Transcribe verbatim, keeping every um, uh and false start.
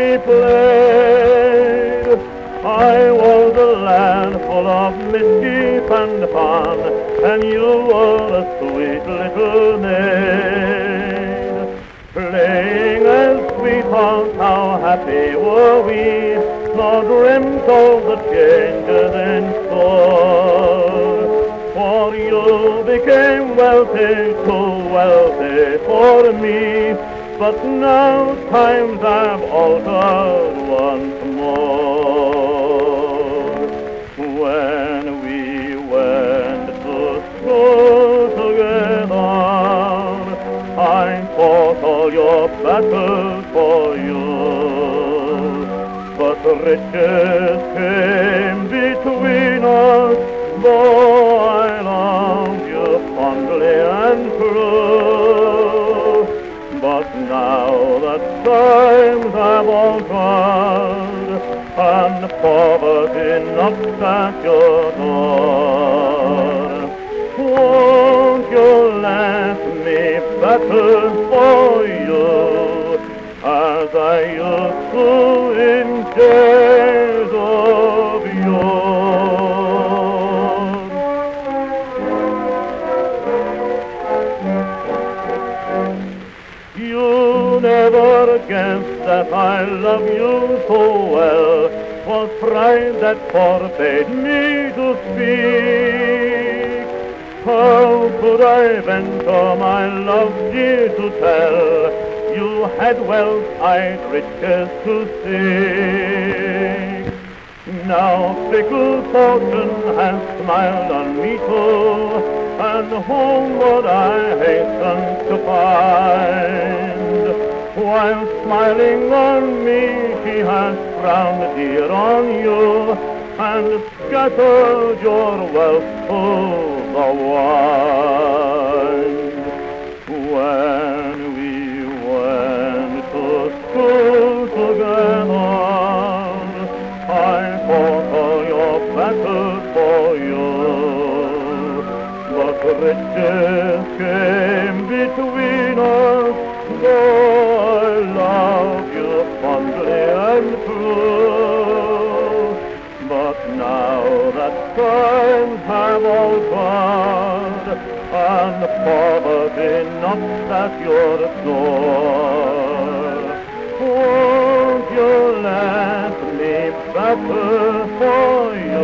we played. I was a lad full of mischief and fun, and you were a sweet little maid. Playing as sweethearts, how happy were we, nor dreamt of the changes in store. For you became wealthy, too wealthy for me, but now times have altered once more. When we went to school together, I fought all your battles for you, but riches came between us, though I loved you fondly and true. But now that times have altered, and poverty knocks at your door, won't you let me battle for you, as I used to in days of yore? You never guessed that I love you so well, 'twas pride that forbade me to speak. How could I venture my love, dear, to tell? You had wealth, I'd riches to seek. Now fickle fortune has smiled on me too, and homeward I hasten to find. While smiling on me, she has frowned dear on you, and scattered your wealth to the wind. When we went to school together, I fought all your battles for you, but riches came between us, though I love you fondly and true. But now that times have altered, and poverty knocks at your door, won't you let me battle for you?